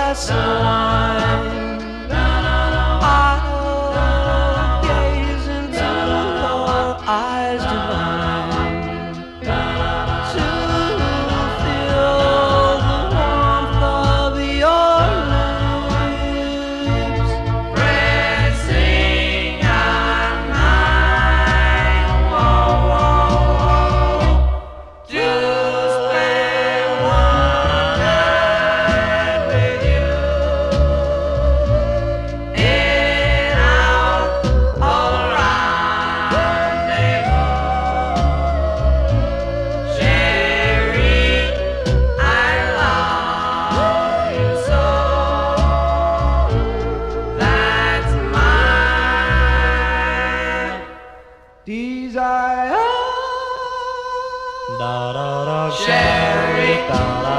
glass of wine. I'll gaze into your eyes divine to feel the warmth of your lips pressing on mine. Whoa, whoa, whoa. To spend one night with you in our old rendezvous. Sherry, I love you so. That's my desire. Da da da Sherry,